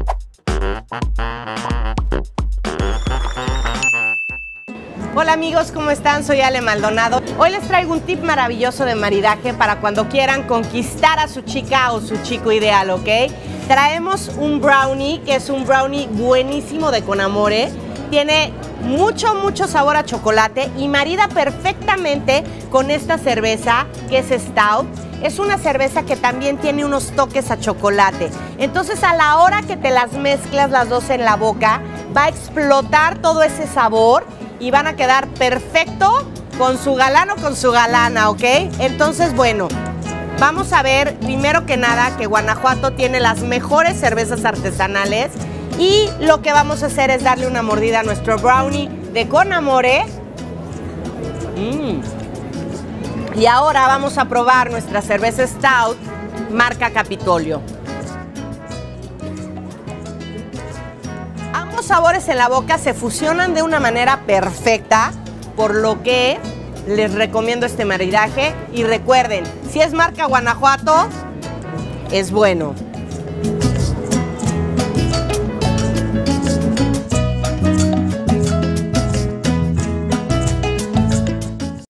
Hola amigos, ¿cómo están? Soy Ale Maldonado. Hoy les traigo un tip maravilloso de maridaje para cuando quieran conquistar a su chica o su chico ideal, ¿ok? Traemos un brownie, que es un brownie buenísimo de Con Amore. Tiene mucho sabor a chocolate y marida perfectamente con esta cerveza que es Stout. Es una cerveza que también tiene unos toques a chocolate. Entonces, a la hora que te las mezclas las dos en la boca, va a explotar todo ese sabor y van a quedar perfecto con su galán o con su galana, ¿ok? Entonces, bueno, vamos a ver primero que nada que Guanajuato tiene las mejores cervezas artesanales y lo que vamos a hacer es darle una mordida a nuestro brownie de Con Amore. Y ahora vamos a probar nuestra cerveza Stout marca Capitolio. Ambos sabores en la boca se fusionan de una manera perfecta, por lo que les recomiendo este maridaje. Y recuerden, si es marca Guanajuato, es bueno.